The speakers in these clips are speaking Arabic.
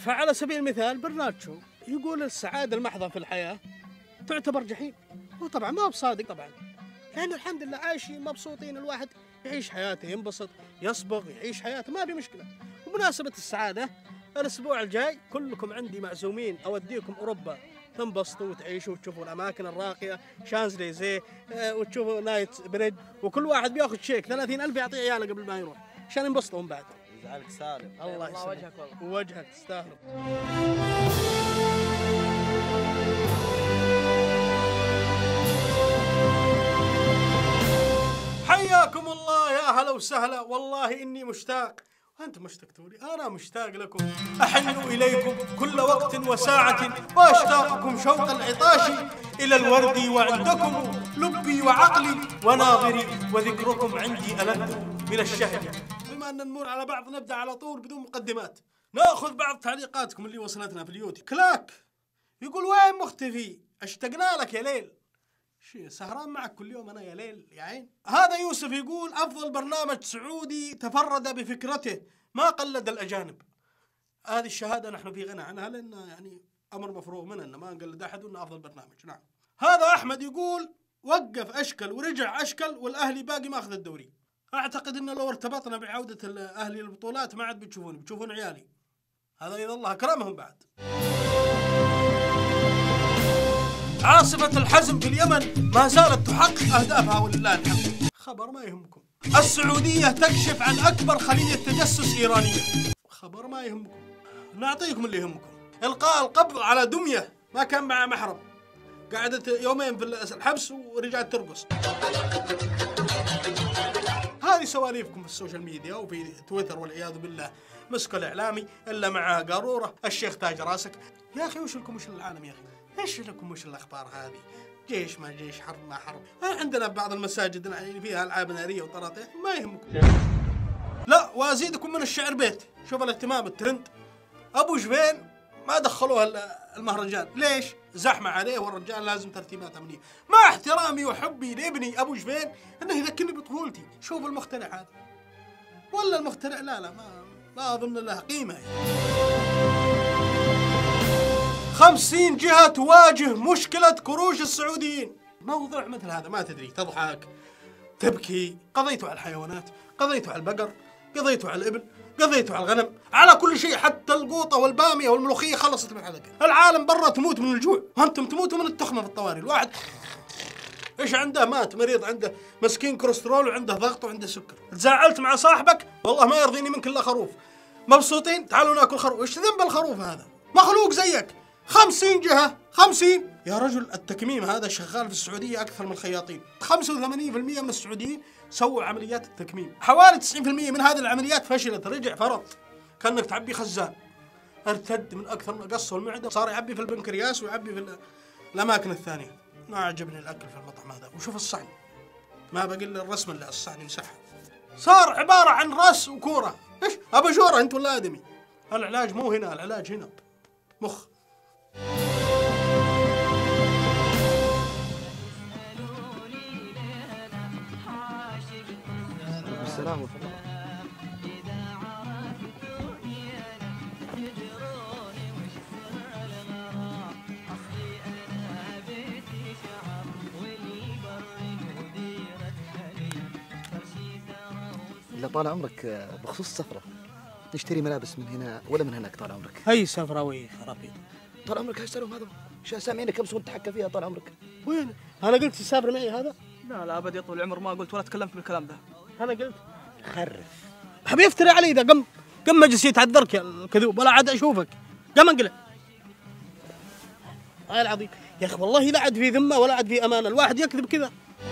فعلى سبيل المثال برناتشو يقول السعادة المحضة في الحياة تعتبر جحيم. هو طبعا ما هو بصادق طبعا، لأنه الحمد لله عايشين مبسوطين، الواحد يعيش حياته، ينبسط، يصبغ، يعيش حياته، ما في مشكلة. ومناسبة السعادة الأسبوع الجاي كلكم عندي معزومين، أوديكم أوروبا تنبسطوا وتعيشوا وتشوفوا الأماكن الراقية، شانزليزيه، وتشوفوا نايت بريد، وكل واحد بياخذ شيك 30,000 يعطيه عياله قبل ما يروح عشان ينبسطوا من بعد. يجعلك سالم. الله يسلمك وجهك والله. ووجهك تستاهل. حياكم الله، يا هلا وسهلا، والله إني مشتاق وأنتم مشتقتوا لي، أنا مشتاق لكم، أحن إليكم كل وقت وساعة، وأشتاقكم شوق العطاش إلى الورد، وعندكم لبي وعقلي وناظري، وذكركم عندي ألذ من الشهد. بما أن نمر على بعض نبدأ على طول بدون مقدمات، نأخذ بعض تعليقاتكم اللي وصلتنا في اليوتيوب. كلاك يقول وين مختفي؟ اشتقنا لك يا ليل. شي سهران معك كل يوم أنا يا ليل يا عين. هذا يوسف يقول أفضل برنامج سعودي تفرد بفكرته ما قلد الأجانب. هذه الشهادة نحن في غنى عنها، لأن يعني أمر مفروغ منه أن ما نقلد أحد وأنه أفضل برنامج. نعم. هذا أحمد يقول وقف أشكل ورجع أشكل والأهلي باقي ما أخذ الدوري. أعتقد أنه لو ارتبطنا بعودة الأهلي للبطولات ما عاد بتشوفون عيالي. هذا إذا الله أكرمهم بعد. عاصفة الحزم في اليمن ما زالت تحقق أهدافها ولله الحمد. خبر ما يهمكم. السعودية تكشف عن أكبر خلية تجسس إيرانية. خبر ما يهمكم. نعطيكم اللي يهمكم. إلقاء القبض على دمية ما كان معها محرم، قعدت يومين في الحبس ورجعت ترقص. هذه سواليفكم في السوشيال ميديا وفي تويتر والعياذ بالله. مسك الإعلامي إلا معها قارورة، الشيخ تاج راسك. يا أخي وش لكم وش العالم يا أخي؟ ايش لكم وش الأخبار هذه؟ جيش ما جيش، حرب ما حرب. عندنا بعض المساجد اللي فيها ألعاب نارية وطراطيح ما يهمكم. لا وأزيدكم من الشعر بيت. شوف الاهتمام الترند، أبو جبين ما دخلوها المهرجان. ليش؟ زحمة عليه والرجال لازم ترتيبات أمنية. مع احترامي وحبي لابني أبو جبين أنه يذكرني بطفولتي. شوف المخترع هذا ولا المخترع، لا ما أظن له قيمة يعني. 50 جهة تواجه مشكلة كروش السعوديين. موضوع مثل هذا ما تدري، تضحك تبكي. قضيتوا على الحيوانات، قضيتوا على البقر، قضيتوا على الإبل، قضيتوا على الغنم، على كل شيء، حتى القوطة والبامية والملوخية خلصت من حلقة. العالم برا تموت من الجوع وأنتم تموتوا من التخمة في الطوارئ. الواحد إيش عنده؟ مات مريض، عنده مسكين كوليسترول وعنده ضغط وعنده سكر. تزاعلت مع صاحبك والله ما يرضيني منك إلا خروف. مبسوطين تعالوا ناكل خروف. إيش ذنب الخروف هذا؟ مخلوق زيك. 50 جهة 50 يا رجل. التكميم هذا شغال في السعودية أكثر من الخياطين. 85% من السعوديين سووا عمليات التكميم. حوالي 90% من هذه العمليات فشلت، رجع فرط. كأنك تعبي خزان، ارتد من أكثر من قصه المعدة، صار يعبي في البنكرياس ويعبي في الأماكن الثانية. ما عجبني الأكل في المطعم هذا. وشوف الصحن، ما بقي إلا الرسم اللي على الصحن يمسحها. صار عبارة عن راس وكورة. إيش أباجورة أنت ولا آدمي؟ العلاج مو هنا، العلاج هنا مخ. السلام ورحمة الله. لا طال عمرك، بخصوص السفرة نشتري ملابس من هنا ولا من هناك طال عمرك؟ هي سفراوي خرابيط. طال عمرك هاشتريهم هذا شو سامعينك كم سنة تحكى فيها طال عمرك؟ وين؟ أنا قلت تسافر معي هذا؟ لا أبد يا طول العمر، ما قلت ولا تكلمت بالكلام ده. أنا قلت خرف. حبي يفتري علي إذا قم مجلس يتعذرك يا الكذوب ولا عاد أشوفك. قم انقلع. هاي العظيم يا أخي والله لا عاد في ذمة ولا عاد في أمانة، الواحد يكذب كذا.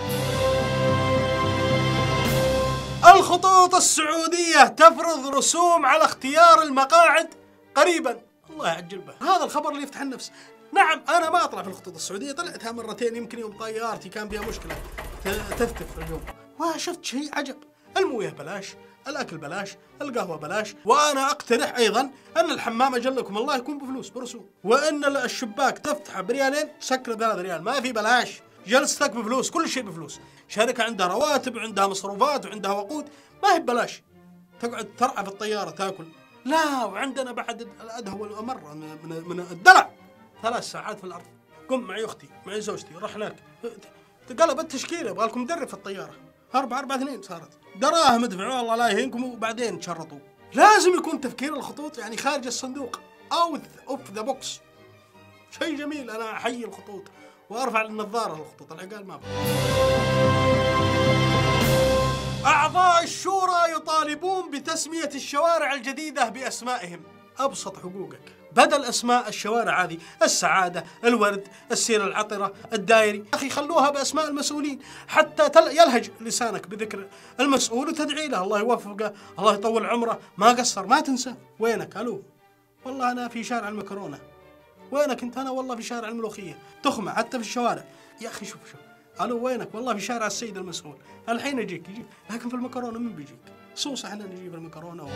الخطوط السعودية تفرض رسوم على اختيار المقاعد قريبا. الله يعجل به. هذا الخبر اللي يفتح النفس. نعم أنا ما أطلع في الخطوط السعودية، طلعتها مرتين يمكن يوم طيارتي كان فيها مشكلة تفتف في الجو، وشفت شيء عجب. المويه بلاش، الأكل بلاش، القهوة بلاش، وأنا أقترح أيضا أن الحمام أجلكم الله يكون بفلوس برسوم، وأن الشباك تفتحه بريالين سكر 3 ريال، ما في بلاش. جلستك بفلوس، كل شيء بفلوس. شركة عندها رواتب وعندها مصروفات وعندها وقود، ما هي ببلاش. تقعد ترعى في الطيارة تاكل لا وعندنا بعد الأدهى والأمر من الدلع 3 ساعات في الأرض. قم معي أختي معي زوجتي رح هناك تقلبت تشكيلة يبغى لكم مدرب في الطيارة 4-4-2 صارت دراهم ادفعوا الله لا يهينكم وبعدين تشرطوا. لازم يكون تفكير الخطوط يعني خارج الصندوق اوف ذا بوكس. شيء جميل. انا احيي الخطوط وارفع النظاره للخطوط العقال ما بقى. اعضاء الشورى يطالبون بتسميه الشوارع الجديده باسمائهم. ابسط حقوقك بدل اسماء الشوارع هذه السعاده، الورد، السير العطره، الدايري، اخي خلوها باسماء المسؤولين حتى يلهج لسانك بذكر المسؤول وتدعي له الله يوفقه الله يطول عمره ما قصر ما تنسى. وينك؟ الو والله انا في شارع المكرونه. وينك انت؟ انا والله في شارع الملوخيه. تخمه حتى في الشوارع يا اخي. شوف الو وينك؟ والله في شارع السيد المسؤول. الحين يجيك لكن في المكرونه من بيجيك؟ صوص احنا نجيب المكرونه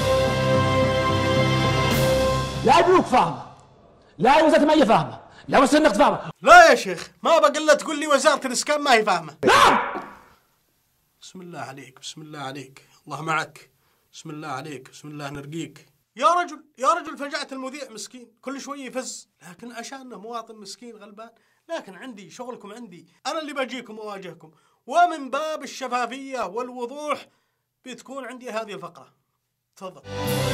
لا ابوك فاهمه، لا وزاره الماليه فاهمه، لا وزاره النقد فاهمه. لا يا شيخ ما بقى تقول لي وزاره الاسكان ما هي فاهمه. لا بسم الله عليك بسم الله عليك الله معك. بسم الله عليك بسم الله نرقيك. يا رجل فجأة المذيع مسكين كل شوي يفز لكن عشانه مواطن مسكين غلبان. لكن عندي شغلكم عندي أنا اللي بجيكم وأواجهكم ومن باب الشفافية والوضوح بتكون عندي هذه الفقرة. تفضل.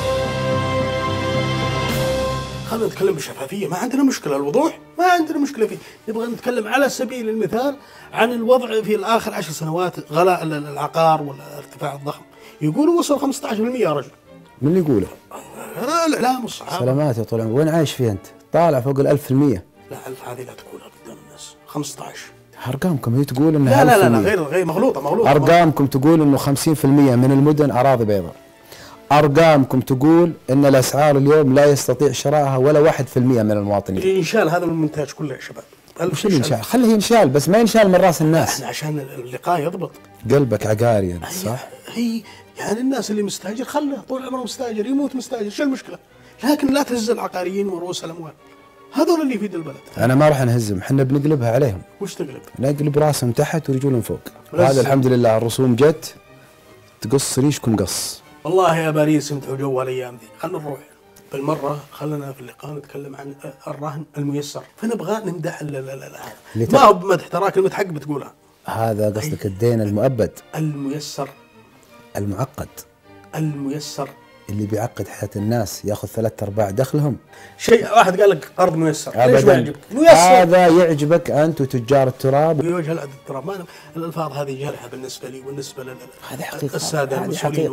خلينا نتكلم بشفافية ما عندنا مشكلة. الوضوح ما عندنا مشكلة فيه. نبغى نتكلم على سبيل المثال عن الوضع في الآخر 10 سنوات غلاء العقار والارتفاع الضخم. يقولوا وصل 15% يا رجل. من اللي يقوله؟ الإعلام والصحافة. سلامات يا طول العمر. وين عايش فيه أنت؟ طالع فوق 1000%. لا 1000 هذه لا تقولها قدام الناس. 15. أرقامكم هي تقول إنها لا غير مغلوطة. أرقامكم تقول إنه 50% من المدن أراضي بيضاء. أرقامكم تقول إن الأسعار اليوم لا يستطيع شرائها ولا 1% من المواطنين. إنشال هذا المونتاج كله يا شباب. وش اللي ينشال؟ خليه ينشال بس ما ينشال من راس الناس. احنا عشان اللقاء يضبط. قلبك عقاري أنت صح؟ هي يعني الناس اللي مستاجر خله طول عمره مستاجر يموت مستاجر شو المشكلة؟ لكن لا تهز العقاريين ورؤوس الأموال. هذول اللي يفيد البلد. أنا ما راح نهزهم، احنا بنقلبها عليهم. وش تقلب؟ نقلب راسهم تحت ورجولهم فوق. وهذا الحمد لله الرسوم جت تقص ريشكم قص. والله يا باريس امتعوا جو الايام ذي. خلينا نروح بالمره. خلينا في اللقاء نتكلم عن الرهن الميسر. فنبغى نمدح ما هو بمدح تراك كلمه حق بتقولها. هذا قصدك الدين المؤبد الميسر المعقد الميسر اللي بيعقد حياة الناس ياخذ 3/4 دخلهم. شيء واحد قال لك أرض ميسر ليش ما يعجبك؟ هذا يعجبك أنت وتجار التراب. في وجه التراب ما الألفاظ هذه جارحة بالنسبة لي وبالنسبة هذه حقيقة السادة المسؤولين.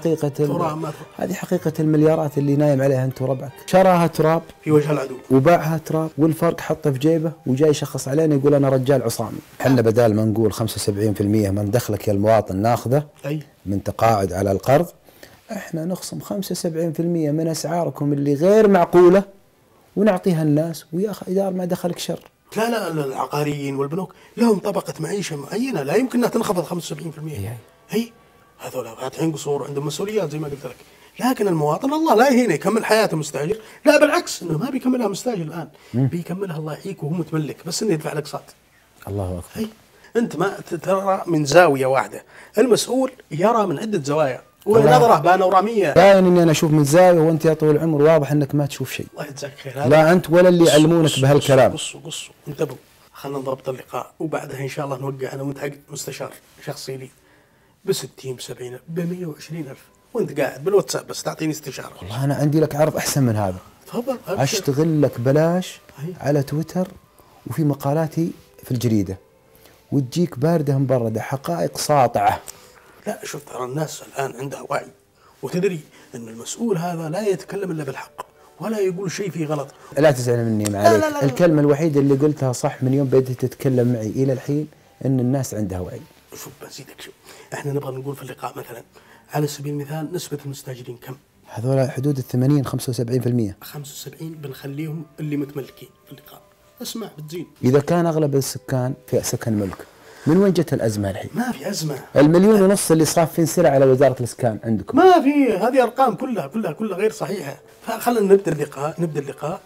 هذه حقيقة المليارات اللي نايم عليها أنت وربعك. شراها تراب في وجه العدو وباعها تراب والفرق حطه في جيبه وجاي يشخص علينا يقول أنا رجال عصامي. احنا بدال ما نقول 75% من دخلك يا المواطن ناخذه من تقاعد على القرض، احنا نخصم 75% من اسعاركم اللي غير معقوله ونعطيها الناس ويا ادار ما دخلك شر. لا العقاريين والبنوك لهم طبقه معيشه معينه لا يمكن انها تنخفض 75%. هي هذول فاتحين قصور عندهم مسؤوليات زي ما قلت لك. لكن المواطن الله لا يهينه يكمل حياته مستاجر. لا بالعكس انه ما بيكملها مستاجر الان بيكملها الله يحييك وهو متملك بس انه يدفع الاقساط. الله اكبر. انت ما ترى من زاويه واحده. المسؤول يرى من عده زوايا ونظرة بانورامية. باين اني انا اشوف من زاوية وانت يا طويل العمر واضح انك ما تشوف شيء. الله يجزاك خير. لا انت ولا اللي يعلمونك بهالكلام. قصوا انتبهوا. خلنا نضبط اللقاء وبعدها ان شاء الله نوقع انا وانت حق مستشار شخصي لي ب60 ب70 ب120 ألف وانت قاعد بالواتساب بس تعطيني استشارة. والله انا عندي لك عرض احسن من هذا. تفضل. اشتغل لك بلاش على تويتر وفي مقالاتي في الجريدة وتجيك باردة مبردة حقائق ساطعة. لا شوف ترى الناس الآن عندها وعي وتدري أن المسؤول هذا لا يتكلم إلا بالحق ولا يقول شيء فيه غلط. لا تزعل مني معليك. لا. الكلمة الوحيدة اللي قلتها صح من يوم بديت تتكلم معي إلى الحين أن الناس عندها وعي. شوف بزيدك شوف احنا نبغى نقول في اللقاء مثلا على سبيل المثال نسبة المستاجرين كم؟ هذول حدود 80-75%. 75 بنخليهم اللي متملكين في اللقاء. اسمع بتزين. إذا كان أغلب السكان في سكن ملك من وين جت الأزمة الحين؟ ما في أزمة. 1.5 مليون اللي صاف في سلع على وزارة الإسكان عندكم. ما في هذه أرقام كلها غير صحيحة. فخلنا نبدأ اللقاء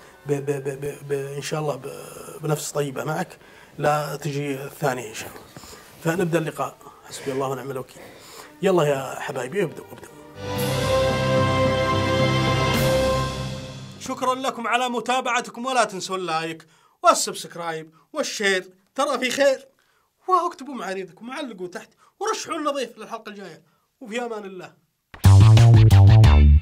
إن شاء الله بنفس طيبة معك لا تجي الثانية إن شاء الله. فنبدأ اللقاء. حسبي الله ونعم الوكيل. يلا يا حبايبي ابدأوا. شكرا لكم على متابعتكم، ولا تنسوا اللايك والسبسكرايب والشير، ترى في خير. واكتبوا معاريضكم وعلقوا تحت ورشحوا لنا ضيف للحلقة الجاية، وفي أمان الله.